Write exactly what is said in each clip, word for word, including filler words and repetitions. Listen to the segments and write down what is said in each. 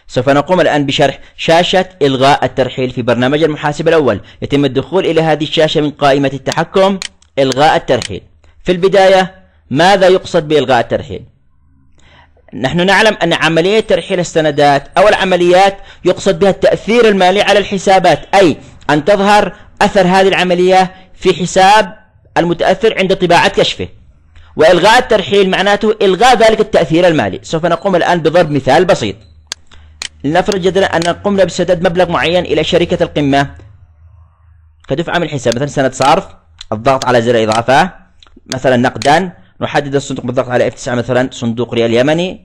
سوف نقوم الآن بشرح شاشة إلغاء الترحيل في برنامج المحاسب الأول. يتم الدخول إلى هذه الشاشة من قائمة التحكم إلغاء الترحيل. في البداية ماذا يقصد بإلغاء الترحيل؟ نحن نعلم أن عملية ترحيل السندات أو العمليات يقصد بها التأثير المالي على الحسابات، أي أن تظهر أثر هذه العملية في حساب المتأثر عند طباعة كشفه. وإلغاء الترحيل معناته إلغاء ذلك التأثير المالي. سوف نقوم الآن بضرب مثال بسيط. لنفرض جدلا أن قمنا بسداد مبلغ معين إلى شركة القمة كدفعة من الحساب، مثلا سند صرف، الضغط على زر إضافة، مثلا نقدا، نحدد الصندوق بالضغط على اف تسعة، مثلا صندوق ريال يمني،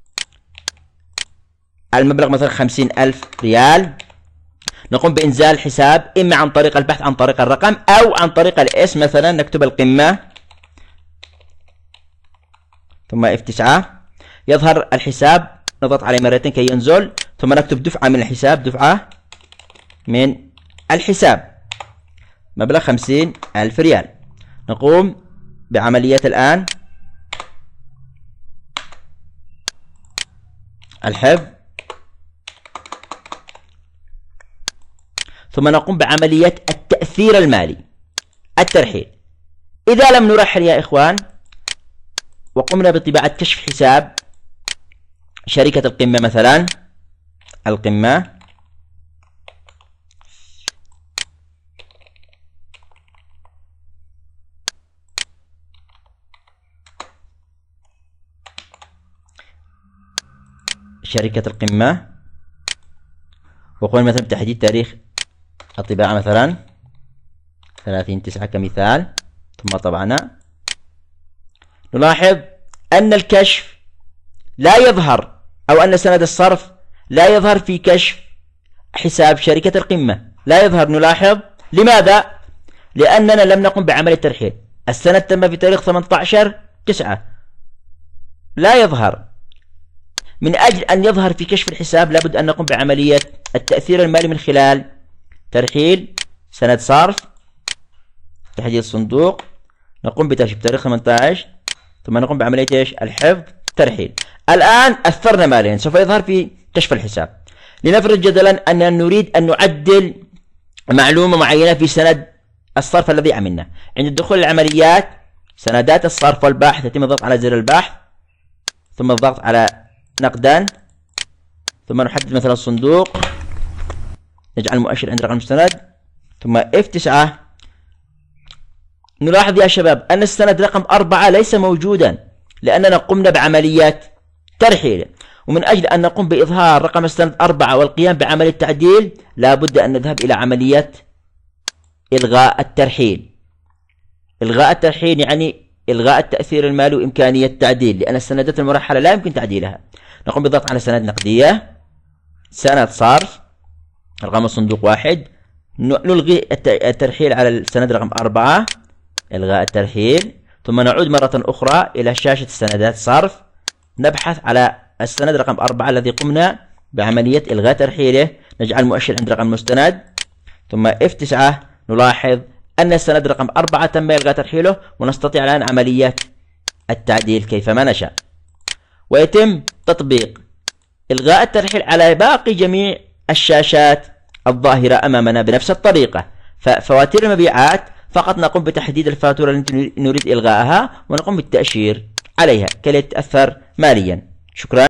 المبلغ مثلا خمسين ألف ريال. نقوم بإنزال الحساب إما عن طريق البحث عن طريق الرقم أو عن طريق الاسم، مثلا نكتب القمة ثم اف تسعة، يظهر الحساب، نضغط عليه مرتين كي ينزل، ثم نكتب دفعة من الحساب، دفعة من الحساب، مبلغ خمسين ألف ريال. نقوم بعملية الآن الحفظ، ثم نقوم بعملية التأثير المالي، الترحيل. إذا لم نرحل يا إخوان وقمنا بطباعة كشف حساب شركة القمة، مثلا القمة، شركة القمة، وقلنا مثلا بتحديد تاريخ الطباعة مثلا ثلاثين تسعة كمثال، ثم طبعنا. نلاحظ أن الكشف لا يظهر، أو أن سند الصرف لا يظهر في كشف حساب شركة القمة، لا يظهر. نلاحظ لماذا؟ لأننا لم نقم بعملية ترحيل. السند تم في تاريخ ثمانية عشر تسعة، لا يظهر. من أجل أن يظهر في كشف الحساب لابد أن نقوم بعملية التأثير المالي من خلال ترحيل سند صرف، تحديد الصندوق، نقوم بترشيف تاريخ ثمانية عشر، ثم نقوم بعملية ايش؟ الحفظ، ترحيل. الآن أثرنا ماليا، سوف يظهر في كشف الحساب. لنفرض جدلا أننا نريد أن نعدل معلومة معينة في سند الصرف الذي عملنا. عند الدخول العمليات سندات الصرف والبحث، يتم الضغط على زر البحث، ثم الضغط على نقدا، ثم نحدد مثلا الصندوق، نجعل مؤشر عند رقم المستند، ثم اف تسعة. نلاحظ يا شباب أن السند رقم أربعة ليس موجودا لأننا قمنا بعمليات ترحيل. ومن أجل أن نقوم بإظهار رقم السند أربعة والقيام بعملية تعديل لابد أن نذهب إلى عملية إلغاء الترحيل. إلغاء الترحيل يعني إلغاء التأثير المالي وإمكانية التعديل، لأن السندات المرحلة لا يمكن تعديلها. نقوم بالضغط على سند نقدية، سند صرف، رقم الصندوق واحد، نلغي الترحيل على السند رقم أربعة، إلغاء الترحيل، ثم نعود مرة أخرى إلى شاشة السندات صرف، نبحث على السند رقم أربعة الذي قمنا بعملية إلغاء ترحيله، نجعل مؤشر عند رقم المستند، ثم اف تسعة. نلاحظ أن السند رقم أربعة تم إلغاء ترحيله، ونستطيع الآن عملية التعديل كيفما نشاء. ويتم تطبيق إلغاء الترحيل على باقي جميع الشاشات الظاهرة أمامنا بنفس الطريقة. ففواتير المبيعات فقط نقوم بتحديد الفاتورة التي نريد إلغائها ونقوم بالتأشير عليها كي لا تتأثر ماليا. شكرا.